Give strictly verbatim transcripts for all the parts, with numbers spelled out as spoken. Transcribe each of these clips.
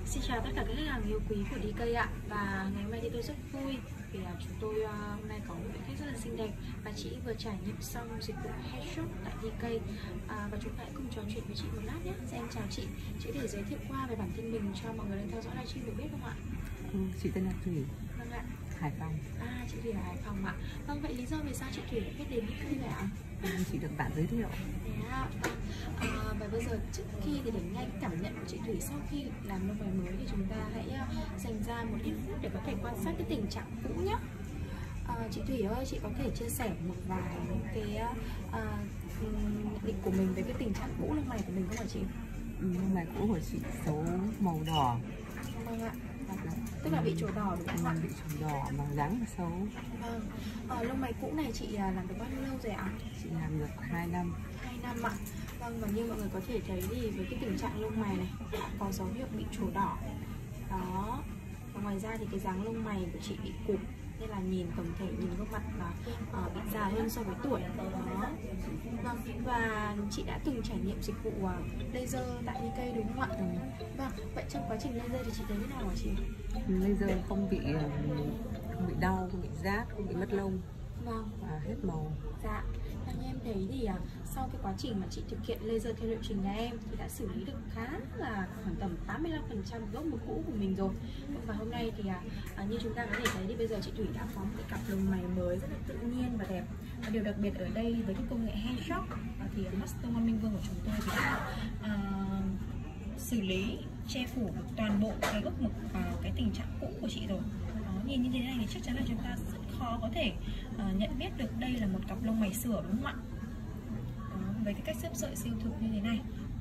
Xin chào tất cả các khách hàng yêu quý của đê ca ạ. Và ngày hôm nay thì tôi rất vui vì uh, chúng tôi uh, hôm nay có một vị khách rất là xinh đẹp và chị vừa trải nghiệm xong dịch vụ hair shop tại đê ca. uh, Và chúng ta hãy cùng trò chuyện với chị một lát nhé. Em chào chị. Chị để giới thiệu qua về bản thân mình cho mọi người đang theo dõi livestream được biết không ạ? Ừ, chị tên là Thủy. Vâng ạ. Hải Phòng. À, chị Thủy ở Hải Phòng ạ. Vâng, vậy lý do vì sao chị Thủy đã biết đến đê ca vậy ạ? Ừ, chị được bạn giới thiệu. Thế ạ. À, và bây giờ trước khi thì để nghe cảm nhận của chị Thủy sau khi làm lông mày mới thì chúng ta hãy uh, dành ra một ít phút để có thể quan sát cái tình trạng cũ nhé. À, chị Thủy ơi, chị có thể chia sẻ một vài những cái uh, nhận định của mình về cái tình trạng cũ lông mày của mình không hả chị? Ừ, lông mày cũ của chị xấu màu đỏ. Vâng ạ. Tức là bị trổ đỏ đúng không ạ? Ừ, bị trổ đỏ mà dáng xấu. Vâng. À, lông mày cũ này chị làm được bao nhiêu lâu rồi ạ? Chị làm được hai năm. hai năm ạ. Vâng, và như mọi người có thể thấy thì với cái tình trạng lông mày này đã có dấu hiệu bị trổ đỏ. Đó. Và ngoài ra thì cái dáng lông mày của chị bị cụp, nên là nhìn tổng thể nhìn gương mặt là uh, bị già hơn so với tuổi. Đó. Vâng, và chị đã từng trải nghiệm dịch vụ uh, laser tại đê ca đúng không ạ? Ừ. Vâng, vậy trong quá trình laser thì chị thấy thế nào hả chị? Laser không bị không bị đau, không bị rát, không bị mất lông. Vâng. À, hết màu. Dạ. Anh em thấy thì uh, sau cái quá trình mà chị thực hiện laser theo liệu trình nhà em thì đã xử lý được khá là khoảng tầm tám mươi lăm phần trăm gốc mực cũ của mình rồi. Và hôm nay thì uh, như chúng ta có thể thấy thì bây giờ chị Thủy đã có một cái cặp lông mày mới rất là tự nhiên và đẹp. Và điều đặc biệt ở đây với cái công nghệ hair shop uh, thì Master Ngân Minh Vương của chúng tôi thì đã uh, xử lý che phủ được toàn bộ cái gốc mực vào cái tình trạng cũ của chị rồi. Đó, nhìn như thế này thì chắc chắn là chúng ta rất khó có thể uh, nhận biết được đây là một cặp lông mày sửa đúng không ạ? Đó, với cái cách xếp sợi siêu thực như thế này.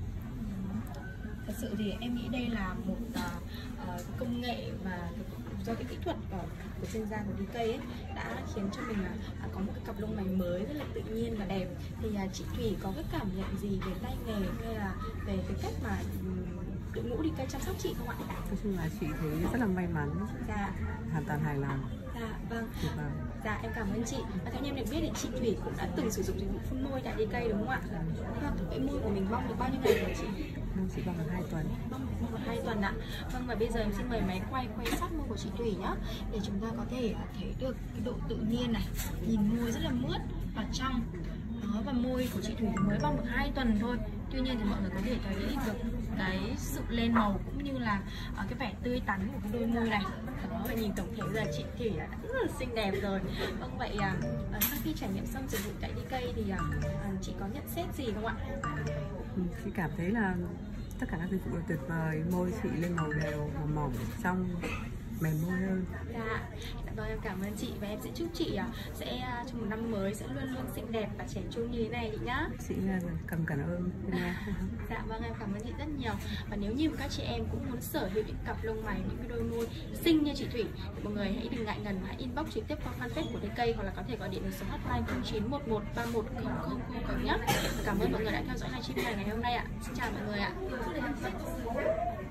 Thật sự thì em nghĩ đây là một uh, uh, công nghệ và do cái kỹ thuật của, của chuyên gia của đê ca ấy đã khiến cho mình uh, có một cái cặp lông mày mới rất là tự nhiên và đẹp. Thì uh, chị Thủy có cái cảm nhận gì về tay nghề hay là về cái cách mà um, đội ngũ đê ca chăm sóc chị không ạ? Nói chung là chị thấy rất là may mắn. Dạ. Hoàn toàn hài lòng. Dạ, vâng. Vâng. Dạ, em cảm ơn chị. Và theo em được biết thì chị Thủy cũng đã từng sử dụng dịch vụ phun môi tại đê ca đúng không ạ? Vâng, vậy môi của mình bong được bao nhiêu ngày rồi chị? Môi chị bong được hai tuần. Bong được hai tuần ạ. Vâng, và bây giờ em xin mời máy quay quay sát môi của chị Thủy nhá, để chúng ta có thể thấy được cái độ tự nhiên này. Nhìn môi rất là mướt và trong. Đó, và môi của chị Thủy mới bong được hai tuần thôi. Tuy nhiên thì mọi người có thể thấy được cái sự lên màu cũng như là uh, cái vẻ tươi tắn của cái đôi môi này. Đó, và nhìn tổng thể giờ chị Thủy đã rất là xinh đẹp rồi. Vâng, vậy uh, uh, sau khi trải nghiệm xong dịch vụ tại đê ca thì uh, uh, chị có nhận xét gì không ạ? Ừ, chị cảm thấy là tất cả các dịch vụ đều tuyệt vời. Môi chị lên màu đều, màu mỏng, trong, mềm môi hơn. Dạ, vâng, em cảm ơn chị và em sẽ chúc chị uh, sẽ uh, trong một năm mới sẽ luôn luôn xinh đẹp và trẻ trung như thế này chị nhá. Chị cầm cảm ơn nha. Dạ vâng, em cảm ơn chị rất nhiều. Và nếu như các chị em cũng muốn sở hữu những cặp lông mày, những cái đôi môi xinh như chị Thủy thì mọi người hãy đừng ngại ngần mà hãy inbox trực tiếp qua fanpage của đê ca hoặc là có thể gọi điện đến số hotline không chín một một ba một không không không không nhé. Cảm ơn mọi người đã theo dõi livestream này ngày hôm nay ạ. Xin chào mọi người ạ.